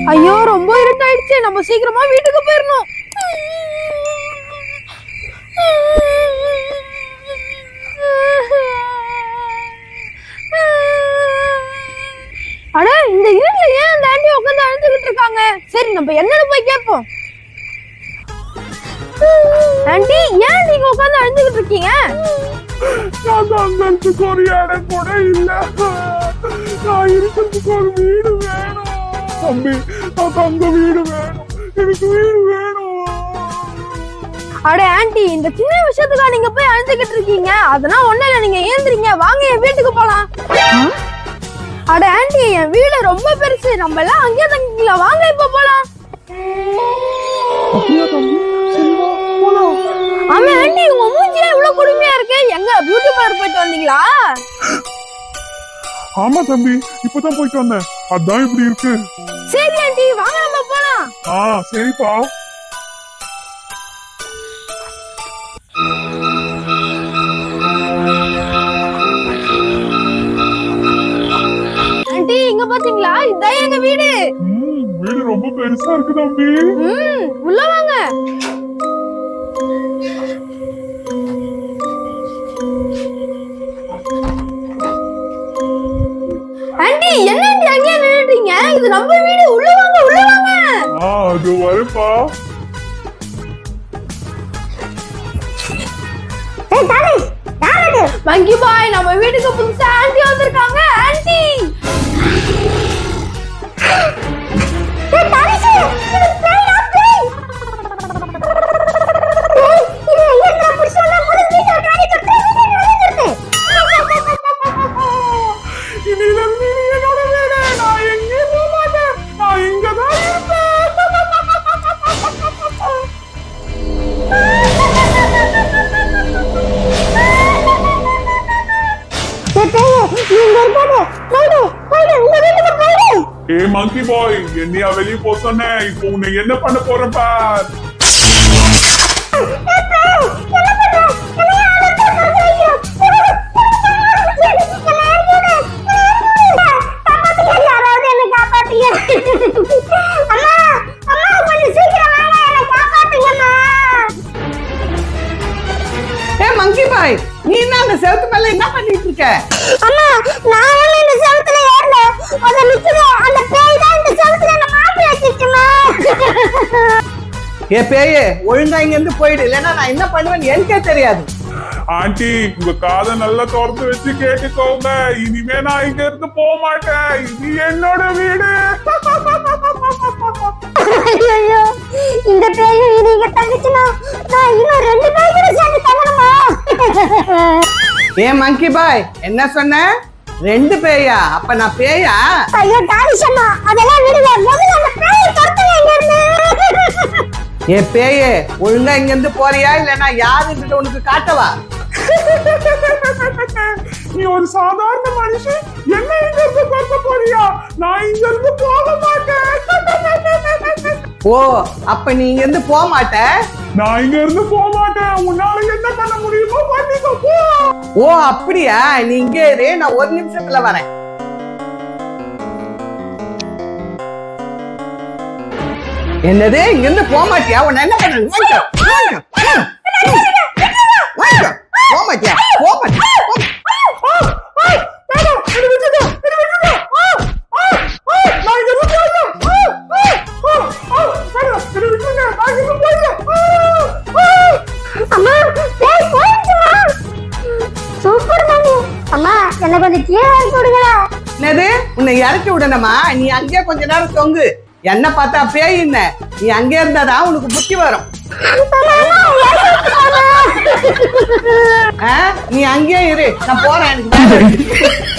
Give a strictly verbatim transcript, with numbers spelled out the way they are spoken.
ஐயோ ரொம்ப இருட்டாயிடுச்சு, நம்ம சீக்கிரமா வீட்டுக்கு போயிடணும். அட இந்த இருட்டுல ஏன் அந்த ஆண்டி உட்காந்து அழுதுகிட்டு இருக்காங்க? சரி நம்ம என்னன்னு போய் கேட்போம். ஆண்டி ஏன் நீங்க உட்காந்து அழுதுகிட்டு இருக்கீங்க? நான் தங்கறதுக்கு ஒரு இடம் கூட இல்ல. நான் இருக்கிறதுக்கு ஒரு வீடு வேணும் தம்பி. நான் தங்க வீடு வேணும், எனக்கு வீடு வேணும். அட ஆண்டி இந்த சின்ன விஷயத்துக்கா நீங்க போய் அழுதுகிட்டு இருக்கீங்க? அதெல்லாம் ஒண்ணு இல்ல, நீங்க ஏந்திரீங்க, வாங்க என் வீட்டுக்கு போலாம். அட ஆண்டி என் வீடு ரொம்ப பெருசு, நம்ம எல்லாம் அங்கேயே தங்கிக்கலாம், வாங்க இப்ப போலாம். ஆமா ஆண்டி உங்க மூஞ்சியே இவ்வளவு கொடுமையா இருக்கு, எங்க பியூட்டி பார்லர் போயிட்டு வந்தீங்களா? ஆமா தம்பி, இப்பதான் போயிட்டு வந்தேன், அதான் இப்படி இருக்கு. சரி ஆண்டி வாங்க நம்ம போலாம். ஆ சரிப்பா. ஆண்டி இங்க பாத்தீங்களா, இதான் எங்க வீடு. வீடு ரொம்ப பெருசா இருக்கு தம்பி. ம் உள்ள வாங்க. ஆண்டி என்ன ஆண்டி அங்கே நின்னுட்டீங்க? இது நம்ம வீடு, உள்ள வாங்க உள்ள வாங்க. ஆ அது வரப்பா. ஏய் தானே யாரது? மங்கி பாய், நம்ம வீட்டுக்கு புதுசா ஆண்டி வந்திருக்காங்க. ஆண்டி ஏய் தாரிஷ், இது பேய் ஆ பேய். ஏய் இது என்ன புடிச்சல முடி காரி கட்டே நின்னுட்டு. இனில நீ என்னோட வீடு, நான் எங்கே போக மாட்டேன், நான் இங்க தான் இருப்பேன். ஏ மங்கி பாய், என்னையா வெளியே போ சொன்னேன், இப்போ உன்னை என்ன பண்ண போறேன் பார். மங்கி பாய், நீ என்ன அந்த செவுத்து மேல என்ன பண்ணிட்டு இருக்க? அம்மா நான் ஒண்ணு இந்த செவுத்துல ஏறல, அத நிக்குது அந்த பேய் தான் இந்த செவுத்துல என்ன மாட்டி வச்சிருச்சுமா. ஏ பேயே, ஒழுங்கா இங்க இருந்து போயிடு, இல்லன்னா நான் என்ன பண்ணுவேன்னு எனக்கே தெரியாது. ஆண்டி உங்க காதை நல்லா திறந்து வச்சு கேட்டுக்கோங்க, இனிமே நான் இங்க இருந்து போக மாட்டேன், இது என்னோட வீடு. ஐயோ இந்த பேயும் நீங்க தங்கச்சுனா நான் இன்னும் ரெண்டு பேய் கூட சேர்ந்து தங்கணுமா? ஏ மங்கி பாய், என்ன சொன்ன? ரெண்டு பேயா? அப்ப நான் பேயா? ஐயோ தாரிஷம்மா அதெல்லாம் விடுங்க, முதல்ல அந்த பேயை துரத்துங்க இங்க இருந்து. ஏ பேயே, ஒழுங்கா இங்க இருந்து போறியா இல்லன்னா யாருன்னு உனக்கு காட்டவா? நீ ஒரு சாதாரண மனுஷன், என்ன இங்க இருந்து பார்க்க போறியா? நான் இங்க இருந்து போக மாட்டேன். ஓ அப்ப நீ இங்க இருந்து போக மாட்ட? நான் இங்க இருந்து போக மாட்டேன், உன்னால என்ன பண்ண முடியுமோ பண்ணிக்கோ போ. ஓ அப்படியா, நீ இங்கே இரு, நான் ஒரு நிமிஷத்துல வரேன். என்னது இங்க இருந்து போக மாட்டியா? உன்னை என்ன பண்ண? போக மாட்டியா? போக மாட்டியா? அம்மா பேய் போயிடுச்சுமா. சூப்பர் மாமி. அம்மா என்ன கொஞ்சம் கீழே இறக்கி விடுங்களா? என்னது உன்னை இறக்கி விடணுமா? நீ அங்கேயே கொஞ்ச நேரம் தொங்கு. என்ன பார்த்தா பேய் என்ன? நீ அங்கே இருந்தாதான் உனக்கு புத்தி வரும். நீ அங்கேயே இரு, நான் போறேன். எனக்கு